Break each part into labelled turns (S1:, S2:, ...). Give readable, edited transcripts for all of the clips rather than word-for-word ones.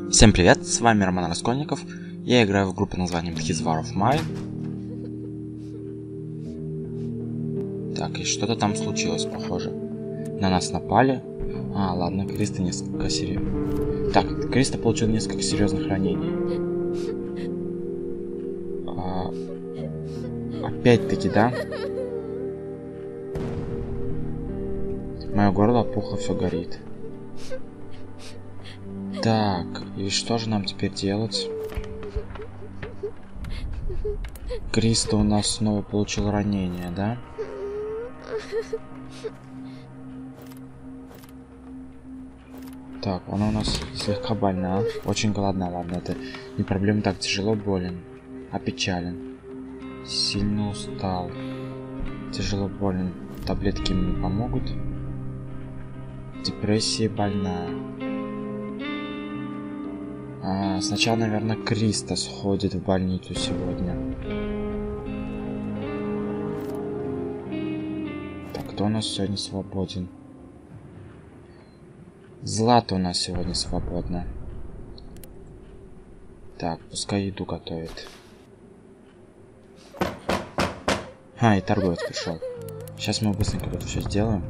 S1: Всем привет, с вами Роман Раскольников. Я играю в группе названием His War of Mine. Так, и что-то там случилось, похоже. На нас напали. Ладно, Криста несколько серьезных. Так, Криста получил несколько серьезных ранений. Опять-таки, да? Мое горло опухло, все горит. Так, и что же нам теперь делать? Криста у нас снова получил ранение, да? Так, она у нас слегка больна, очень голодна, ладно, это не проблема, так тяжело болен, опечален, сильно устал, тяжело болен, таблетки мне не помогут, депрессия больная. Сначала, наверное, Криста сходит в больницу сегодня. Так, кто у нас сегодня свободен? Злата у нас сегодня свободна. Так, пускай еду готовит. И торговец пришел. Сейчас мы быстренько тут все сделаем.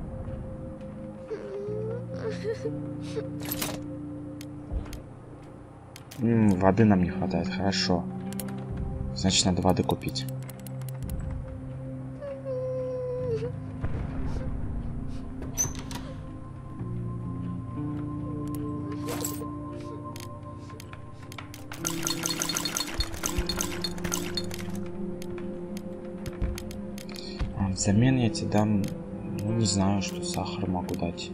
S1: Воды нам не хватает, хорошо. Значит, надо воды купить. Взамен я тебе дам, не знаю, что сахар могу дать.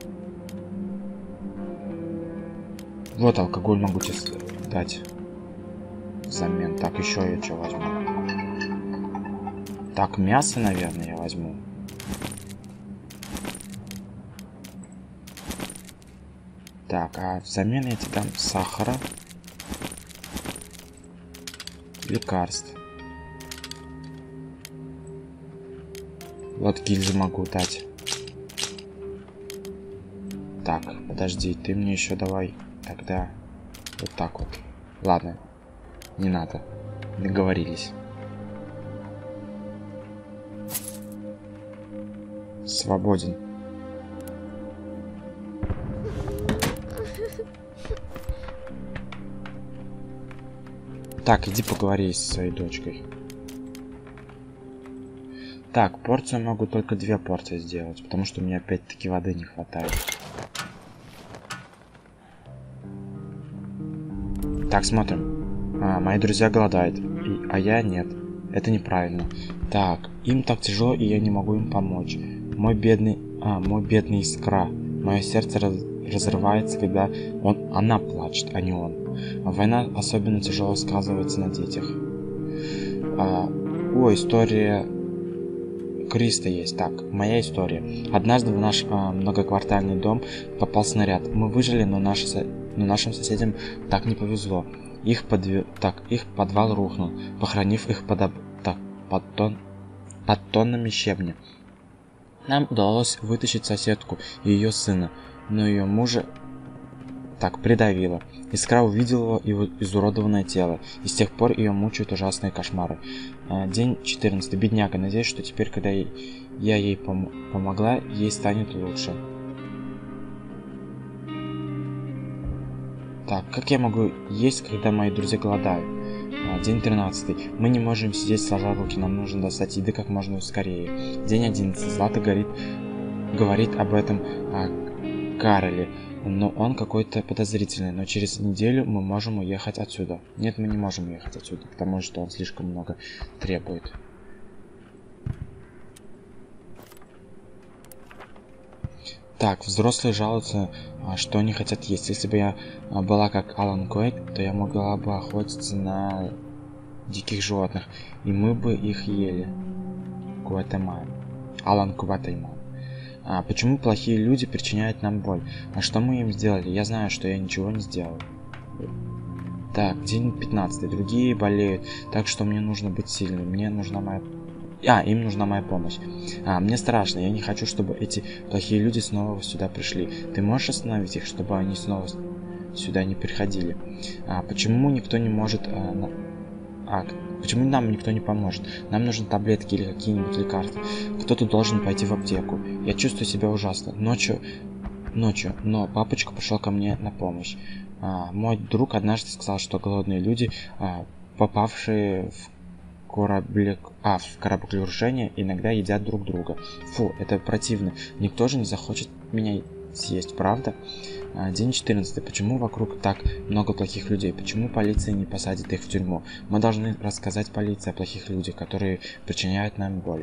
S1: Вот алкоголь могу тебе дать взамен. Так, еще я что возьму? Так, мясо, наверное, я возьму. Так, а взамен я тебе дам сахара, лекарств. Вот гильзы могу дать. Так, подожди, ты мне еще давай тогда вот так вот. Ладно, не надо. Договорились. Свободен. Так, иди поговори со своей дочкой. Так, порцию могу только 2 порции сделать, потому что у меня опять-таки воды не хватает. Так, смотрим. Мои друзья голодают, а я нет. Это неправильно. Так, им так тяжело, и я не могу им помочь. Мой бедный Искра. Мое сердце разрывается, когда она плачет, а не он. Война особенно тяжело сказывается на детях. История Криста есть. Так, моя история. Однажды в наш многоквартальный дом попал снаряд. Мы выжили, но нашим соседям так не повезло. Их подвал рухнул, похоронив их под тоннами щебня. Нам удалось вытащить соседку и ее сына, но ее мужа придавило. Искра увидела его изуродованное тело, и с тех пор ее мучают ужасные кошмары. День 14. Бедняга. Надеюсь, что теперь, когда я ей помогла, ей станет лучше. Так, как я могу есть, когда мои друзья голодают? День 13. Мы не можем сидеть сложа руки, нам нужно достать еды как можно скорее. День 11. Злата говорит об этом Кароле, но он какой-то подозрительный, но через неделю мы можем уехать отсюда. Нет, мы не можем уехать отсюда, потому что он слишком много требует. Так, взрослые жалуются, что они хотят есть. Если бы я была как Алан Куэйк, то я могла бы охотиться на диких животных, и мы бы их ели. Алан Куатайман. Почему плохие люди причиняют нам боль? А что мы им сделали? Я знаю, что я ничего не сделал. Так, день 15. Другие болеют, так что мне нужно быть сильным. Мне нужна моя... им нужна моя помощь. Мне страшно, я не хочу, чтобы эти плохие люди снова сюда пришли. Ты можешь остановить их, чтобы они снова сюда не приходили. Почему никто не может... почему нам никто не поможет? Нам нужны таблетки или какие-нибудь лекарства. Кто-то должен пойти в аптеку. Я чувствую себя ужасно. Ночью, но папочка пришел ко мне на помощь. Мой друг однажды сказал, что голодные люди, попавшие в кораблекрушение, иногда едят друг друга. Фу, это противно. Никто же не захочет меня съесть, правда? День 14. Почему вокруг так много плохих людей? Почему полиция не посадит их в тюрьму? Мы должны рассказать полиции о плохих людях, которые причиняют нам боль.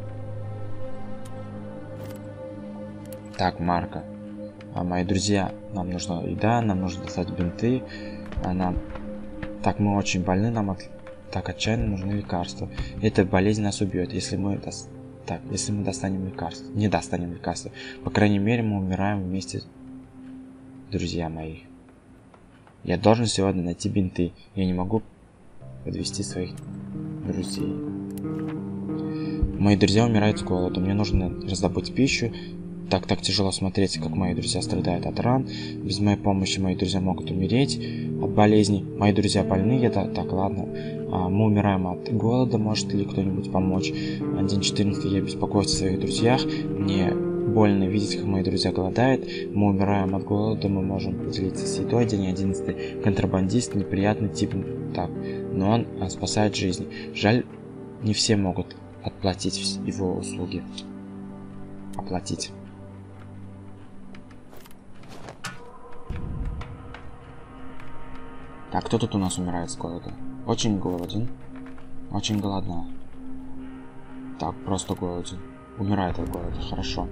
S1: Так, Марко. Мои друзья, нам нужна еда, нам нужно достать бинты. Так, мы очень больны, нам так отчаянно нужны лекарства. Эта болезнь нас убьет, если мы достанем лекарства. Не достанем лекарства. По крайней мере, мы умираем вместе, друзья мои. Я должен сегодня найти бинты. Я не могу подвести своих друзей. Мои друзья умирают с голоду. Мне нужно раздобыть пищу. Так тяжело смотреть, как мои друзья страдают от ран. Без моей помощи мои друзья могут умереть от болезней. Мои друзья больны. Так, ладно. Мы умираем от голода. Может ли кто-нибудь помочь? День 14. Я беспокоюсь о своих друзьях. Мне больно видеть, как мои друзья голодают. Мы умираем от голода. Мы можем поделиться с едой. День 11. Контрабандист. Неприятный тип. Так, но он спасает жизни. Жаль, не все могут отплатить его услуги. Оплатить. Так, кто тут у нас умирает с голода? Очень голоден. Очень голодна. Так, просто голоден. Умирает от голода, хорошо.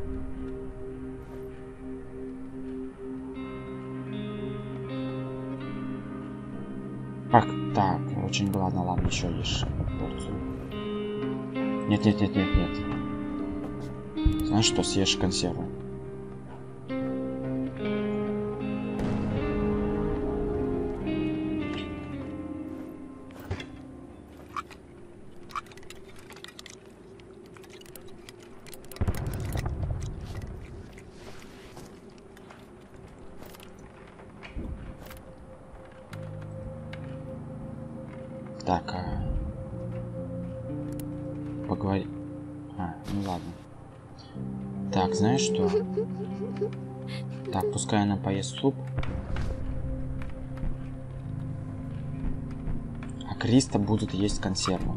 S1: Так, очень голодна, ладно, еще ешь порцию. Нет. Знаешь что, съешь консерву. Так, поговори. Ну ладно. Так, знаешь что? Так, пускай она поест суп. А Криста будет есть консерву.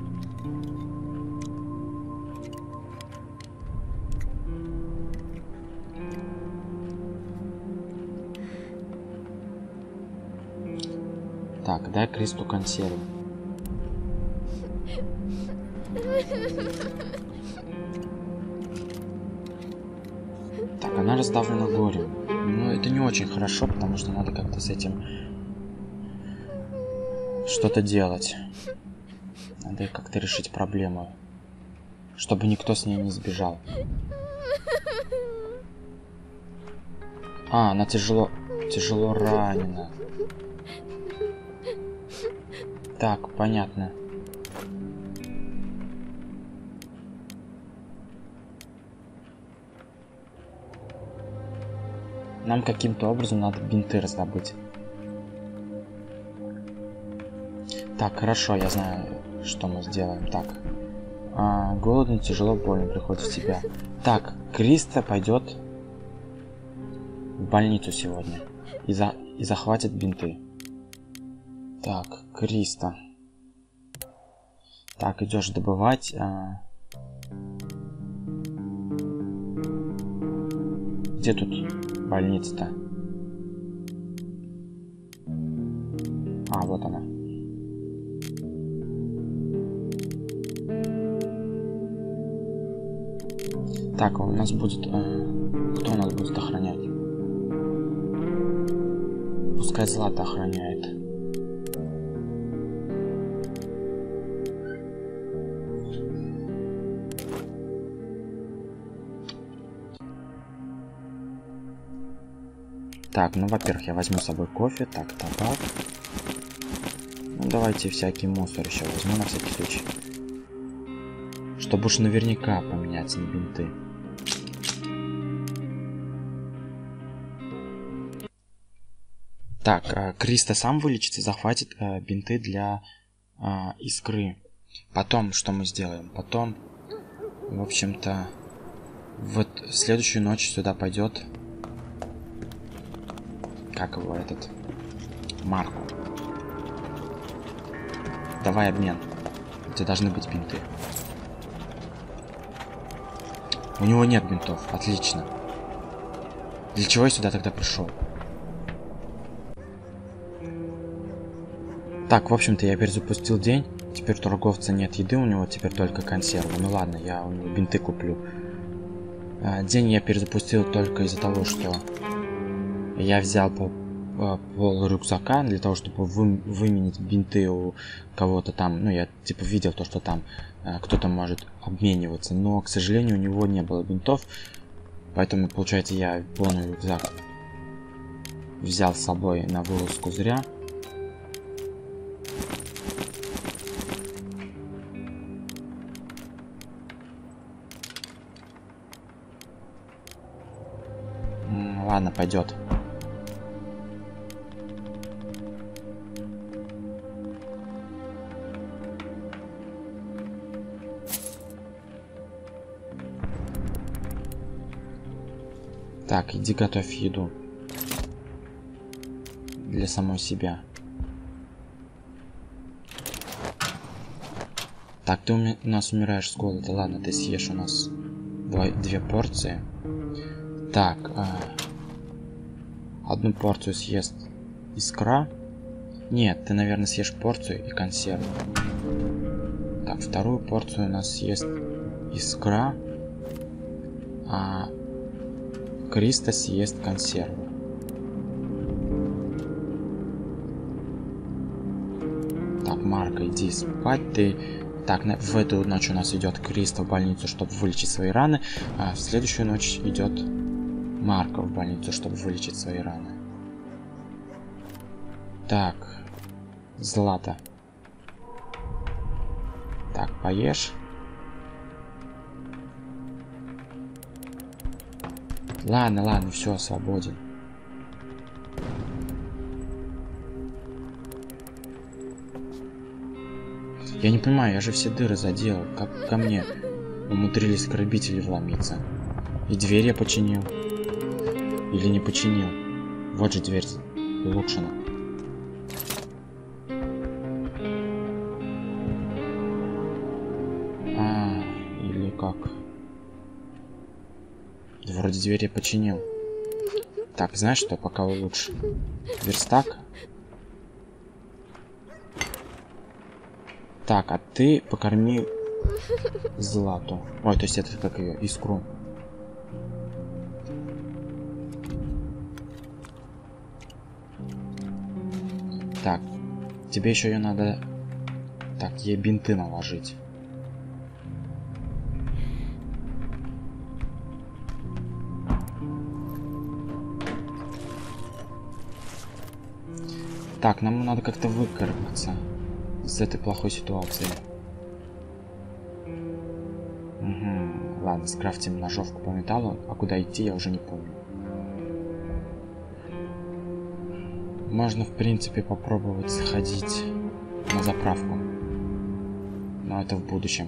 S1: Так, дай Кристу консерву. Так, она раздавлена горем. Но это не очень хорошо, потому что надо как-то с этим что-то делать. Надо как-то решить проблему, чтобы никто с ней не сбежал. Она тяжело ранена. Так, понятно. Нам каким-то образом надо бинты раздобыть. Так, хорошо, я знаю, что мы сделаем. Так. Голодно, тяжело, больно, приходит в себя. Так, Криста пойдет в больницу сегодня и захватит бинты. Так, Криста. Так, идешь добывать. Где тут больница-то? Вот она. Так, у нас будет... кто у нас будет охранять? Пускай Злата охраняет. Так, ну, во-первых, я возьму с собой кофе. Так, табак. Ну, давайте всякий мусор еще возьму на всякий случай. Чтобы уж наверняка поменять на бинты. Так, Криста сам вылечится, захватит бинты для искры. Потом, что мы сделаем? Потом, в общем-то, вот следующую ночь сюда пойдет... Как его этот? Марко. Давай обмен. У тебя должны быть бинты. У него нет бинтов. Отлично. Для чего я сюда тогда пришел? Так, в общем-то, я перезапустил день. Теперь у торговца нет еды, у него теперь только консервы. Ну ладно, я у него бинты куплю. День я перезапустил только из-за того, что я взял пол рюкзака для того, чтобы выменить бинты у кого-то там. Ну, я типа видел то, что там кто-то может обмениваться. Но, к сожалению, у него не было бинтов. Поэтому, получается, я полный рюкзак взял с собой на вылазку зря. Ладно, пойдет. Так, иди готовь еду. Для самой себя. Так, ты у нас умираешь с голода. Ладно, ты съешь у нас 2 порции. Так, одну порцию съест искра. Нет, ты, наверное, съешь порцию и консерву. Так, вторую порцию у нас съест искра. А Криста съест консерву. Так, Марко, иди спать ты. Так, в эту ночь у нас идет Криста в больницу, чтобы вылечить свои раны. А в следующую ночь идет Марко в больницу, чтобы вылечить свои раны. Так, Злата. Так, поешь. Ладно, все, свободен. Я не понимаю, я же все дыры заделал. Как ко мне умудрились грабители вломиться? И дверь я починил. Или не починил? Вот же дверь улучшена. Или как? Вроде дверь я починил. Так, знаешь что, пока улучшу. Верстак. Так, а ты покорми Злату. Ой, то есть это как ее, искру. Так, тебе еще ее надо... Так, ей бинты наложить. Так, нам надо как-то выкарабкаться с этой плохой ситуации. Угу. Ладно, скрафтим ножовку по металлу. А куда идти, я уже не помню. Можно, в принципе, попробовать сходить на заправку. Но это в будущем.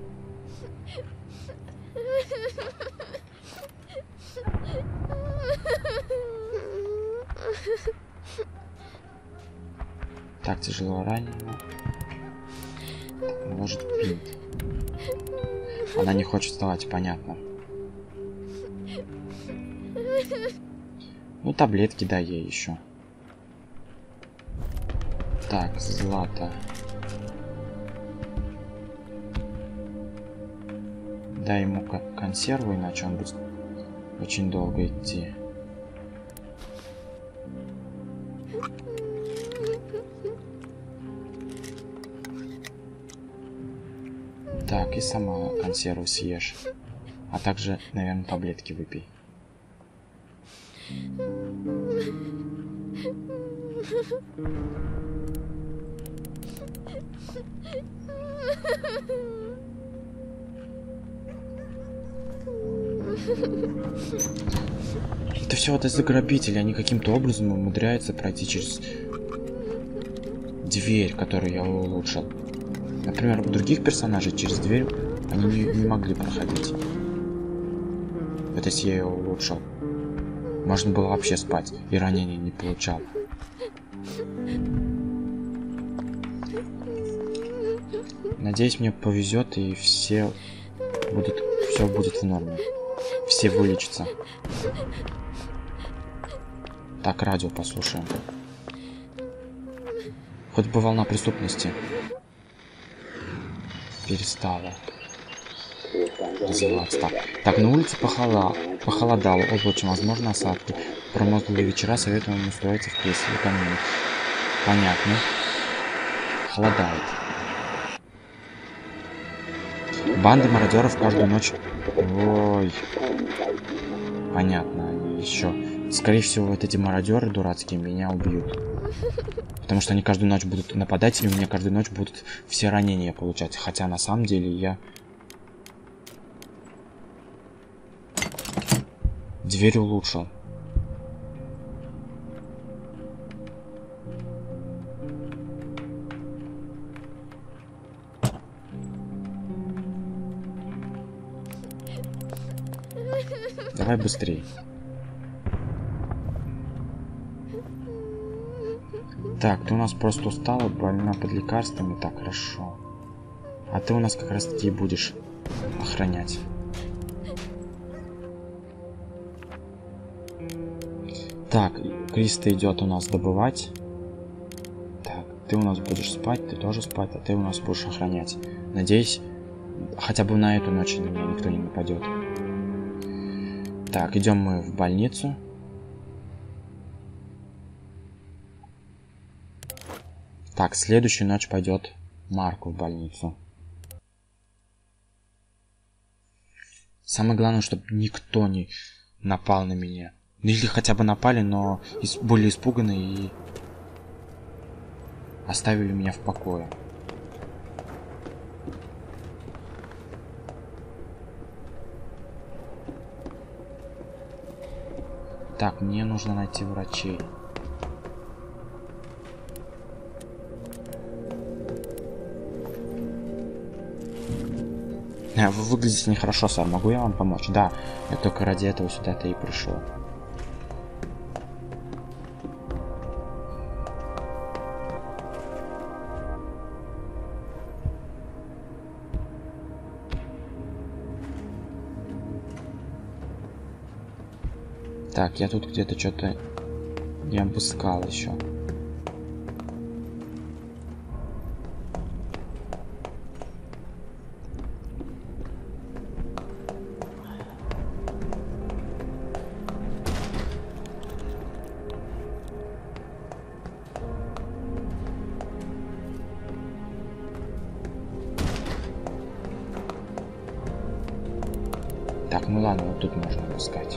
S1: Так, тяжело ранено. Может, бинт. Она не хочет вставать, понятно. Ну, таблетки дай ей еще. Так, Злата. Дай ему консерву, иначе он будет очень долго идти. Так, и сама консерву съешь. А также, наверное, таблетки выпей. Это все вот из-за грабителей. Они каким-то образом умудряются пройти через дверь, которую я улучшил. Например, у других персонажей через дверь они не могли проходить. Вот если я ее улучшил. Можно было вообще спать, и ранения не получал. Надеюсь, мне повезет, и все будет в норме. Все вылечатся. Так, радио послушаем. Хоть бы волна преступности перестала развиваться. Так, на улице похолодало, облачно, возможно осадки. Промозглые вечера, советую вам устроиться в кресле у камина. Понятно. Холодает. Банды мародеров каждую ночь. Ой. Понятно. Еще. Скорее всего, вот эти мародеры дурацкие меня убьют. Потому что они каждую ночь будут нападать, и у меня каждую ночь будут все ранения получать. Хотя на самом деле я... Дверь улучшил. Давай быстрее. Так, ты у нас просто устала, больна под лекарствами. Так, хорошо. А ты у нас как раз таки будешь охранять. Так, Криста идет у нас добывать. Так, ты у нас будешь спать, ты тоже спать, а ты у нас будешь охранять. Надеюсь, хотя бы на эту ночь на меня никто не нападет. Так, идем мы в больницу. Так, следующую ночь пойдет Марку в больницу. Самое главное, чтобы никто не напал на меня. Или хотя бы напали, но были испуганы и оставили меня в покое. Так, мне нужно найти врачей. Вы выглядите нехорошо, сэр. Могу я вам помочь? Да, я только ради этого сюда-то и пришел. Так, я тут где-то что-то не обыскал еще. Так, ну ладно, вот тут можно обыскать.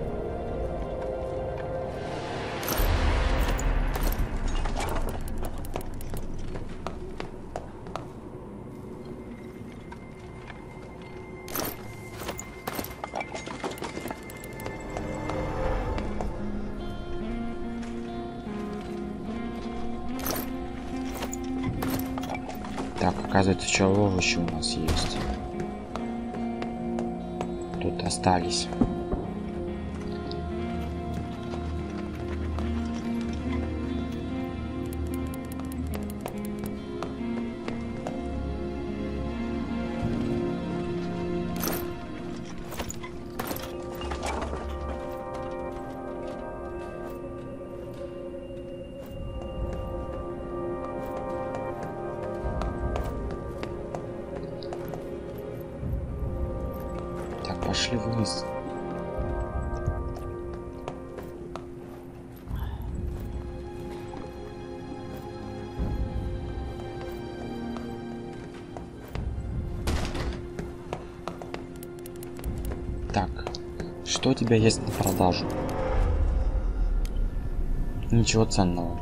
S1: Так, оказывается, еще овощи у нас есть. Тут остались. Пошли вниз. Так, что у тебя есть на продажу? Ничего ценного.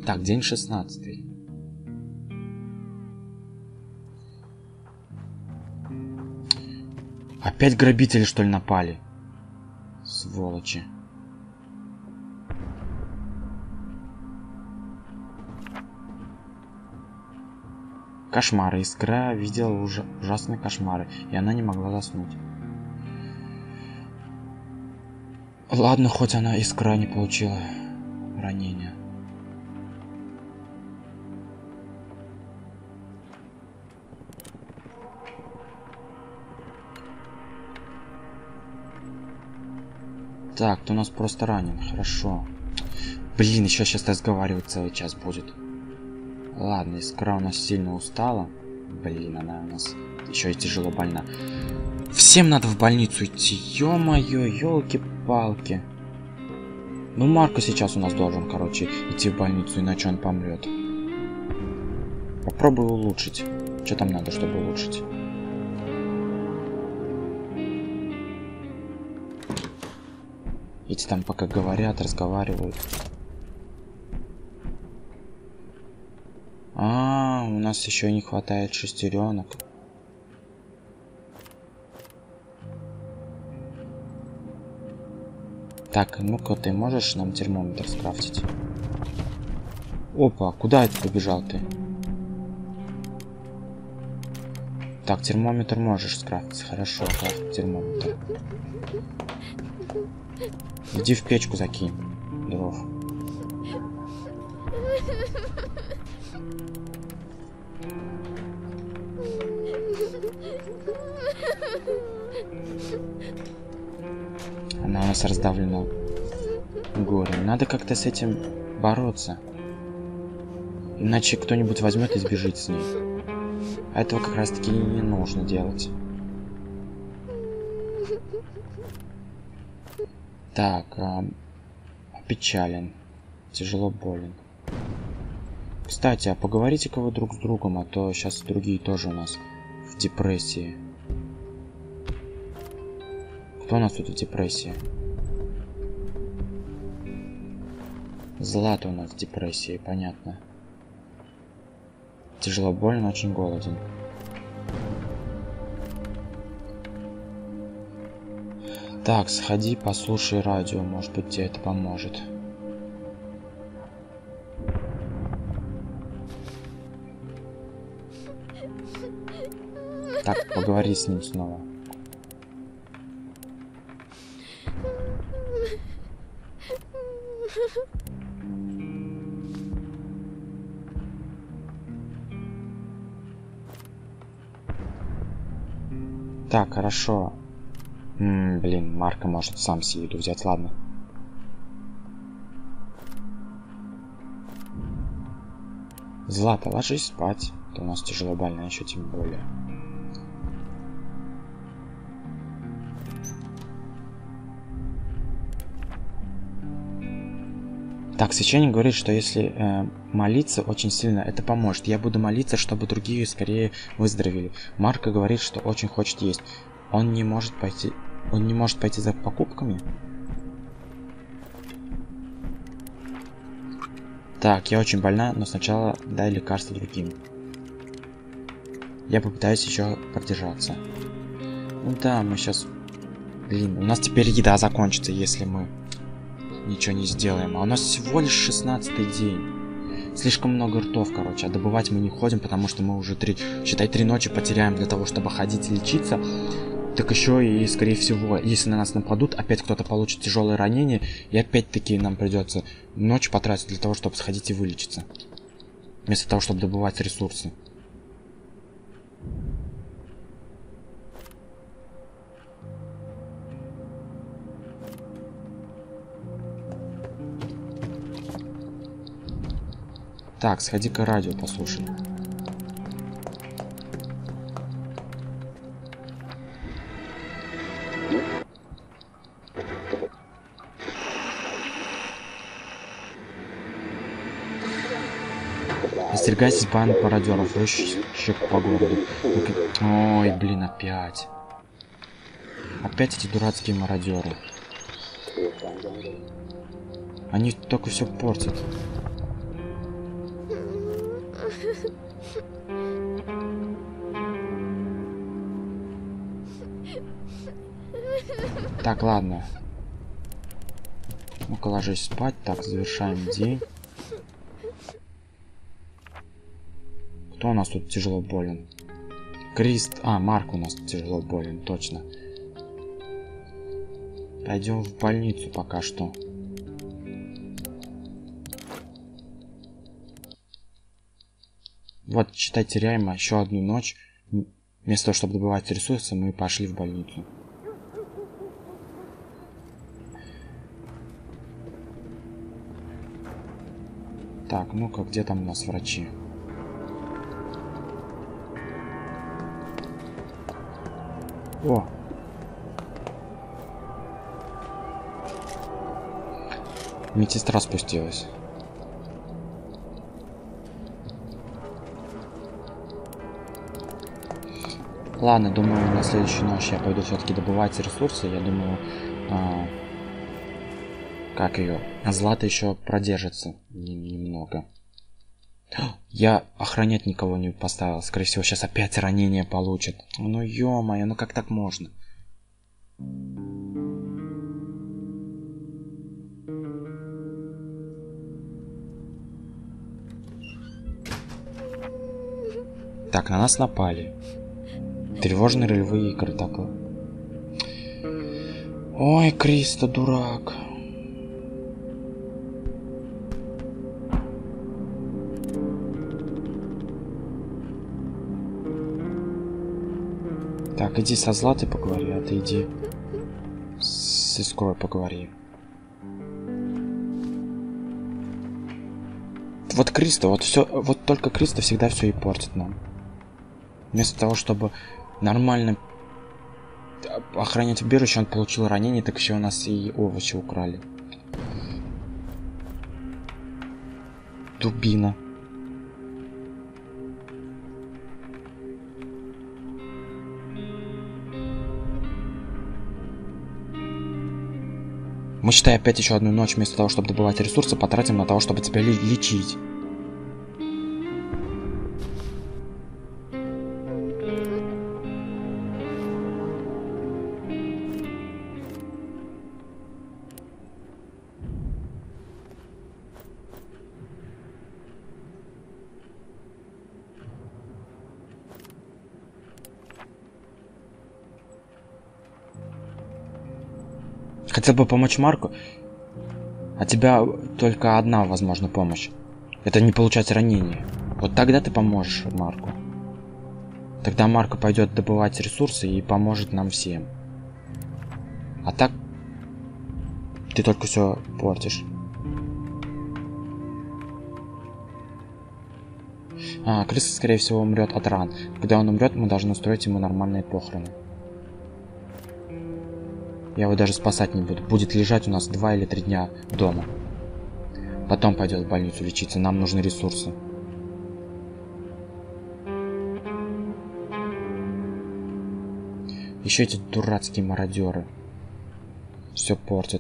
S1: Так, день 16. Опять грабители, что ли, напали? Сволочи. Кошмары. Искра видела ужасные кошмары, и она не могла заснуть. Ладно, хоть она Искра не получила ранения. Так, ты у нас просто ранен, хорошо. Блин, еще сейчас разговаривать целый час будет. Ладно, Искра у нас сильно устала. Блин, она у нас еще и тяжело больна. Всем надо в больницу идти. Ё-моё, ёлки-палки. Ну, Марко сейчас у нас должен, короче, идти в больницу, иначе он помрет. Попробую улучшить. Что там надо, чтобы улучшить? Эти там пока говорят, разговаривают. У нас еще не хватает шестеренок. Так, ну-ка, ты можешь нам термометр скрафтить? Опа, куда это побежал ты? Так, термометр можешь скрафтить. Хорошо, крафт термометр. Иди в печку закинь дров. Она у нас раздавлена горем. Надо как-то с этим бороться. Иначе кто-нибудь возьмет и сбежит с ней. А этого как раз таки не нужно делать. Так, опечален. Тяжело болен. Кстати, а поговорите-ка вы друг с другом, а то сейчас другие тоже у нас в депрессии. Кто у нас тут в депрессии? Злата у нас в депрессии, понятно. Тяжело болен, очень голоден. Так, сходи, послушай радио, может быть, тебе это поможет. Так, поговори с ним снова. Так, хорошо. Блин, Марко может сам себе еду взять, ладно. Злата, ложись спать. То у нас тяжело больная, еще тем более. Так, священник говорит, что если молиться очень сильно, это поможет. Я буду молиться, чтобы другие скорее выздоровели. Марко говорит, что очень хочет есть. Он не может пойти за покупками? Так, я очень больна, но сначала дай лекарство другим. Я попытаюсь еще продержаться. Ну да, мы сейчас... Блин, у нас теперь еда закончится, если мы ничего не сделаем. А у нас всего лишь 16-й день. Слишком много ртов, короче. А добывать мы не ходим, потому что мы уже 3 ночи потеряем для того, чтобы ходить и лечиться. Так еще и, скорее всего, если на нас нападут, опять кто-то получит тяжелое ранение, и опять-таки нам придется ночь потратить для того, чтобы сходить и вылечиться. Вместо того, чтобы добывать ресурсы. Так, сходи-ка радио послушай. Остерегайтесь банды пародеров, рыщущих по городу. Ой, блин, опять. Опять эти дурацкие мародеры. Они только все портят. Так, ладно. Ну-ка, ложись спать. Так, завершаем день. Кто у нас тут тяжело болен? Крист. А, Марк у нас тяжело болен, точно. Пойдем в больницу пока что. Вот, считай, теряем еще одну ночь. Вместо того, чтобы добывать ресурсы, мы пошли в больницу. Так, ну-ка, где там у нас врачи? О! Медсестра спустилась. Ладно, думаю, на следующую ночь я пойду все-таки добывать ресурсы. Я думаю, как ее? Злата еще продержится немного. Я охранять никого не поставил. Скорее всего, сейчас опять ранение получит. Ну ё-моё, ну как так можно? Так, на нас напали. Тревожные ролевые игры, так. Ой, Криста, дурак. Так, иди со Златой поговори, а ты иди с Искрой поговори. Вот Криста, вот все, вот только Криста всегда все и портит нам. Вместо того, чтобы нормально охранять убежище, он получил ранение, так еще у нас и овощи украли. Дубина. Мы, считай, опять еще одну ночь вместо того, чтобы добывать ресурсы, потратим на того, чтобы тебя лечить. Хотел бы помочь Марку, а тебя только одна, возможно, помощь. Это не получать ранение. Вот тогда ты поможешь Марку. Тогда Марко пойдет добывать ресурсы и поможет нам всем. А так ты только все портишь. Крис, скорее всего, умрет от ран. Когда он умрет, мы должны устроить ему нормальные похороны. Я его даже спасать не буду. Будет лежать у нас 2 или 3 дня дома. Потом пойдет в больницу лечиться. Нам нужны ресурсы. Еще эти дурацкие мародеры. Все портят.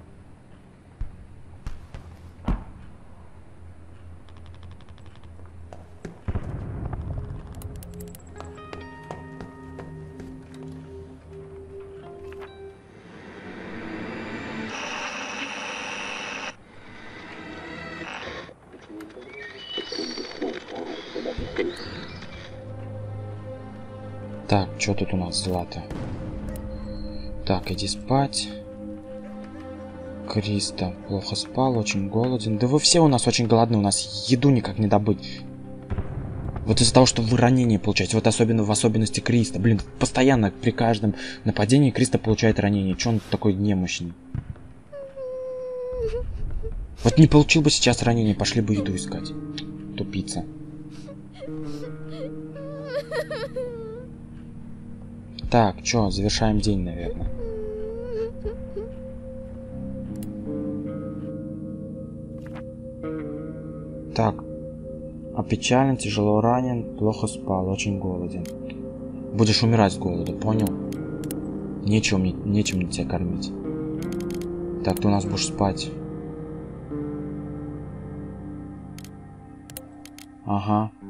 S1: Так, что тут у нас, Злата? Так, иди спать. Криста плохо спал, очень голоден. Да вы все у нас очень голодны, у нас еду никак не добыть. Вот из-за того, что вы ранение получаете, вот особенно в особенности Криста. Блин, постоянно при каждом нападении Криста получает ранение. Че он такой немощный? Вот не получил бы сейчас ранение, пошли бы еду искать. Тупица. Так, чё, завершаем день, наверное. Так. Опечален, тяжело ранен, плохо спал, очень голоден. Будешь умирать с голода, понял? Нечем мне тебя кормить. Так, ты у нас будешь спать. Ага.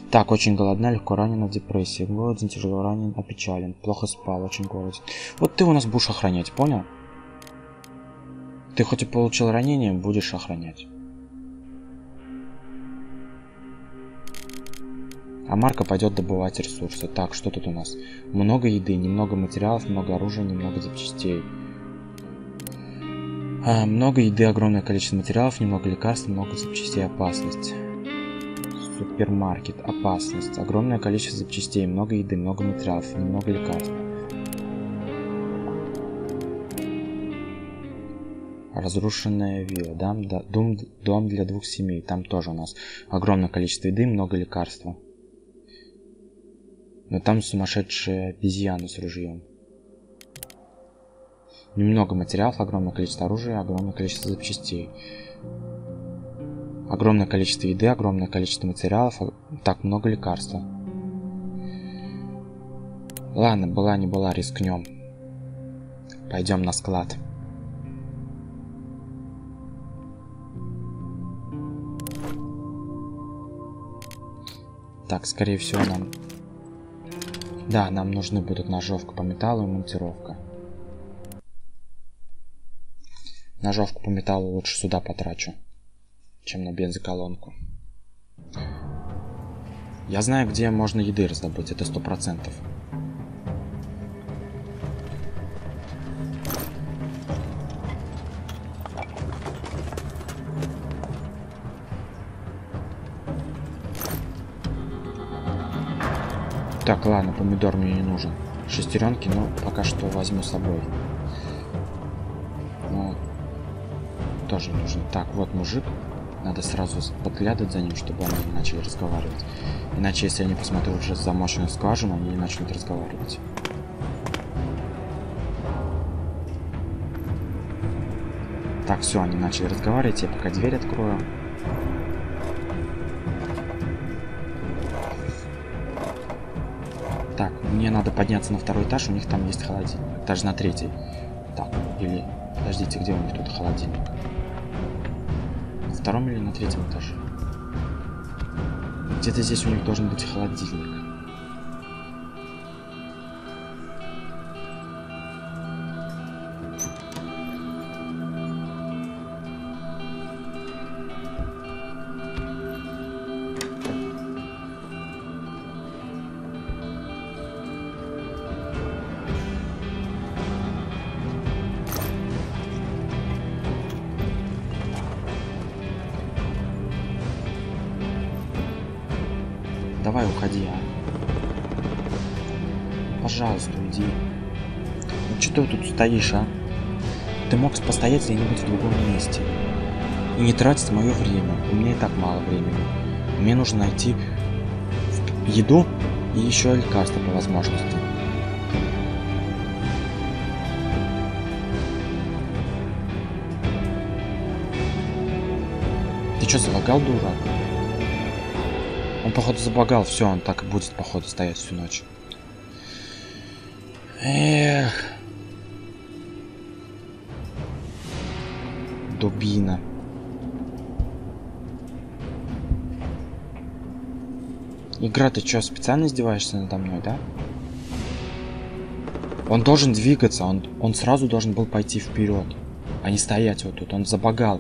S1: Так, очень голодна, легко ранена, в депрессии. Голоден, тяжело ранен, опечален. Плохо спал, очень голоден. Вот ты у нас будешь охранять, понял? Ты хоть и получил ранение, будешь охранять. А Марко пойдет добывать ресурсы. Так, что тут у нас? Много еды, немного материалов, много оружия, немного запчастей. Много еды, огромное количество материалов, немного лекарств, много запчастей, опасность. Супермаркет, опасность. Огромное количество запчастей, много еды, много материалов, немного лекарств. Разрушенная вилла. Дом для 2 семей. Там тоже у нас огромное количество еды, много лекарства. Но там сумасшедшие обезьяны с ружьем. Немного материалов, огромное количество оружия, огромное количество запчастей. Огромное количество еды, огромное количество материалов. Так, много лекарства. Ладно, была не была, рискнем. Пойдем на склад. Так, скорее всего нам... Да, нам нужны будут ножовка по металлу и монтировка. Ножовку по металлу лучше сюда потрачу, чем на бензоколонку. Я знаю, где можно еды раздобыть, это 100%. Так, ладно, помидор мне не нужен. Шестеренки, но пока что возьму с собой. Но тоже нужен. Так, вот мужик. Надо сразу подглядывать за ним, чтобы они не начали разговаривать. Иначе, если я не посмотрю уже замоченную скважину, они не начнут разговаривать. Так, все, они начали разговаривать. Я пока дверь открою. Так, мне надо подняться на 2-й этаж, у них там есть холодильник. Даже на 3-й. Так, или... Подождите, где у них тут холодильник? На 2-м или на 3-м этаже? Где-то здесь у них должен быть холодильник. Давай, уходи, а. Пожалуйста, уйди. Ну что ты тут стоишь, а? Ты мог постоять где-нибудь в другом месте. И не тратить мое время. У меня и так мало времени. Мне нужно найти еду и еще лекарства по возможности. Ты что, залагал, дурак? Он, походу, забагал, все, он так и будет, походу, стоять всю ночь. Эх. Дубина. Игра, ты что, специально издеваешься надо мной, да? Он должен двигаться, он сразу должен был пойти вперед, а не стоять вот тут, он забагал.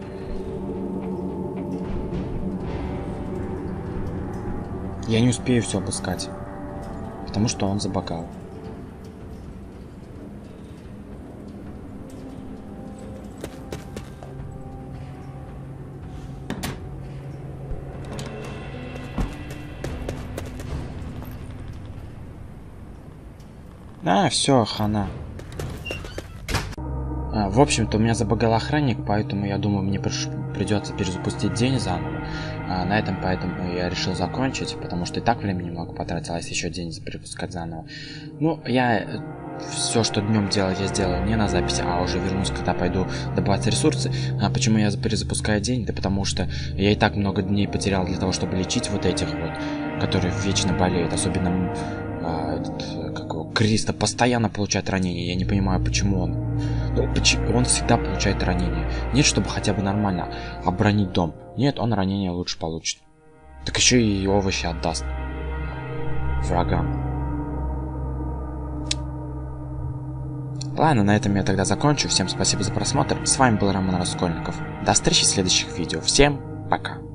S1: Я не успею все обыскать, потому что он забагал. А, все, хана. В общем-то, у меня забагал охранник, поэтому я думаю, мне придется перезапустить день заново. На этом поэтому я решил закончить, потому что и так времени много потратил, а если еще день перепускать заново. Ну, я все, что днем делал, я сделал не на записи, а уже вернусь, когда пойду добывать ресурсы. Почему я перезапускаю день? Да потому что я и так много дней потерял для того, чтобы лечить вот этих вот, которые вечно болеют, особенно Криста постоянно получает ранения. Я не понимаю, почему он. Ну, он всегда получает ранения. Нет, чтобы хотя бы нормально оборонить дом. Нет, он ранения лучше получит. Так еще и овощи отдаст врагам. Ладно, на этом я тогда закончу. Всем спасибо за просмотр. С вами был Роман Раскольников. До встречи в следующих видео. Всем пока.